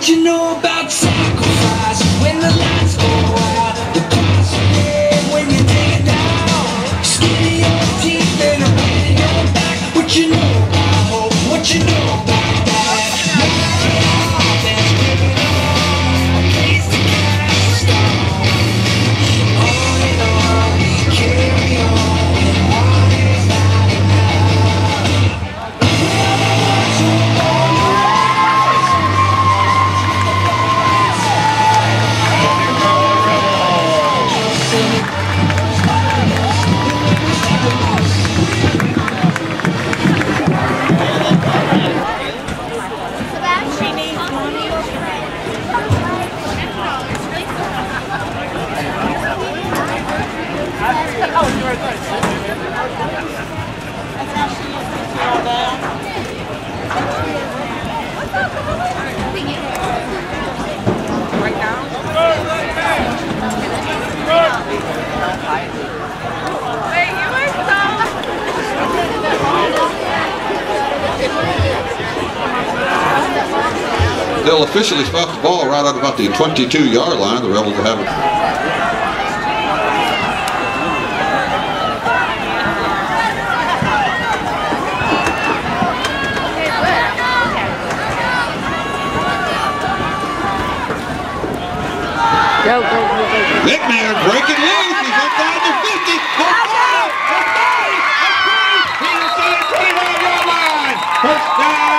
What you know about sacrifice when the lights go out? The price you pay when you take it down. Skin your teeth and a wind in your back. What you know about hope? What you know about that? They'll officially spot the ball right at about the 22-yard line. The Rebels will have it. McNair breaking loose. He's inside the 50. For 5. For 30. For 20. He's inside the 25-yard line. First down.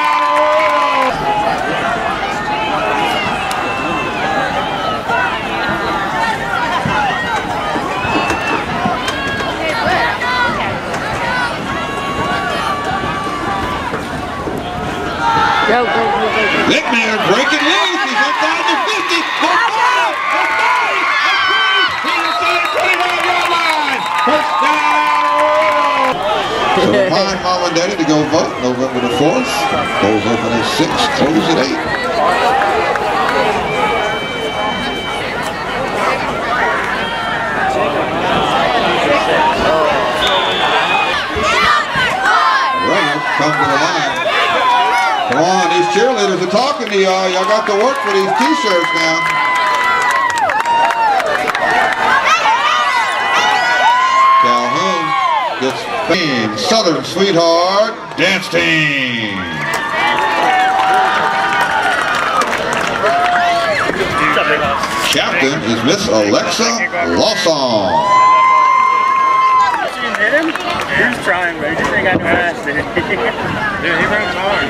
McNair breaking loose. He's inside the 50. For 5. For 30. For 20. He's inside the 25-yard line. First down. So remind Mom and Daddy to go vote November the 4th. Polls open at 6, close at 8. Come to the line. Come on, these cheerleaders are talking to y'all. Y'all got to work for these t-shirts now. Calhoun gets team. Southern Sweetheart Dance Team. Captain is Miss Alexa Lawson. He's trying, but he just ain't got no ass, dude. Dude, he runs hard.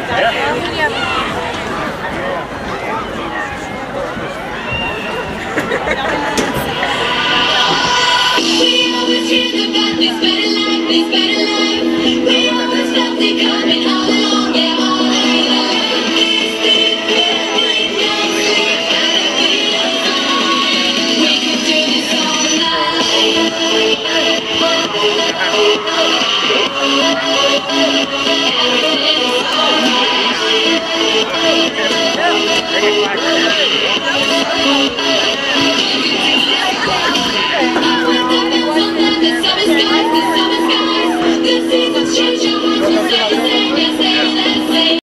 We always hear about this better life, this better life. We always felt it coming all along, yeah, all along. This feeling, gotta be alive. We could do this all night. Everything is all right.